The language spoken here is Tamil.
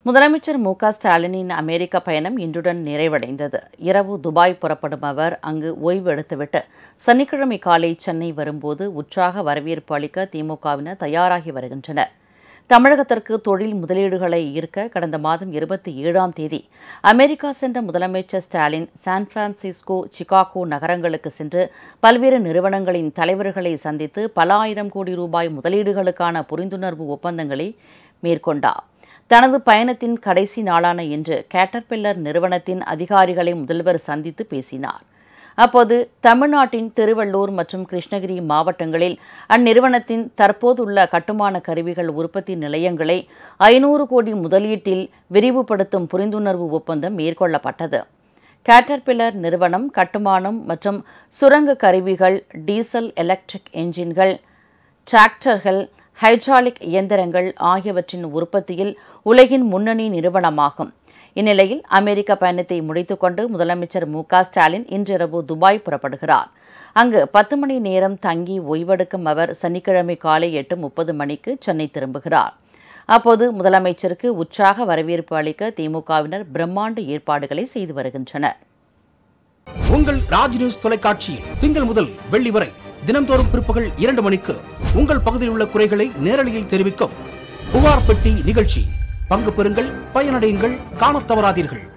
முதலமைச்சர் மு.க.ஸ்டாலினின் அமெரிக்க பயணம் இன்றுடன் நிறைவடைந்தது. இரவு துபாய் புறப்படும் அவர் அங்கு ஓய்வு எடுத்துவிட்டு சனிக்கிழமை காலை சென்னை வரும்போது உற்சாக வரவேற்பு அளிக்க திமுகவினர் தயாராகி வருகின்றனர். தமிழகத்திற்கு தொழில் முதலீடுகளை ஈர்க்க கடந்த மாதம் 27ஆம் தேதி அமெரிக்கா சென்ற முதலமைச்சர் ஸ்டாலின் சான் பிரான்சிஸ்கோ, சிகாகோ நகரங்களுக்கு சென்று பல்வேறு நிறுவனங்களின் தலைவர்களை சந்தித்து பல ஆயிரம் கோடி ரூபாய் முதலீடுகளுக்கான புரிந்துணர்வு ஒப்பந்தங்களை மேற்கொண்டார். தனது பயணத்தின் கடைசி நாளான இன்று கேட்டர்பில்லர் நிறுவனத்தின் அதிகாரிகளை முதல்வர் சந்தித்து பேசினார். அப்போது தமிழ்நாட்டின் திருவள்ளூர் மற்றும் கிருஷ்ணகிரி மாவட்டங்களில் அந்நிறுவனத்தின் தற்போதுள்ள கட்டுமான கருவிகள் உற்பத்தி நிலையங்களை 500 கோடி முதலீட்டில் விரிவுபடுத்தும் புரிந்துணர்வு ஒப்பந்தம் மேற்கொள்ளப்பட்டது. கேட்டர்பில்லர் நிறுவனம் கட்டுமானம் மற்றும் சுரங்க கருவிகள், டீசல் எலக்ட்ரிக் என்ஜின்கள், டிராக்டர்கள், ஹைட்ராலிக் இயந்திரங்கள் ஆகியவற்றின் உற்பத்தியில் உலகின் முன்னணி நிறுவனமாகும். இந்நிலையில் அமெரிக்க பயணத்தை முடித்துக்கொண்டு முதலமைச்சர் மு.க.ஸ்டாலின் இன்றிரவு துபாய் புறப்படுகிறார். அங்கு 10 மணி நேரம் தங்கி ஓய்வெடுக்கும் அவர் சனிக்கிழமை காலை 8:30 மணிக்கு சென்னை திரும்புகிறார். அப்போது முதலமைச்சருக்கு உற்சாக வரவேற்பு அளிக்க திமுகவினர் பிரம்மாண்ட ஏற்பாடுகளை செய்து வருகின்றனர். உங்கள் ராஜ் நியூஸ் தொலைக்காட்சியில் திங்கள் முதல் வெள்ளி வரை தினந்தோறும் பிற்பகல் 2 மணிக்கு உங்கள் பகுதியில் உள்ள குறைகளை நேரலையில் தெரிவிக்கும் புகார் பெட்டி நிகழ்ச்சி. பங்கு பெறுங்கள், பயனடையுங்கள், காணத் தவறாதீர்கள்.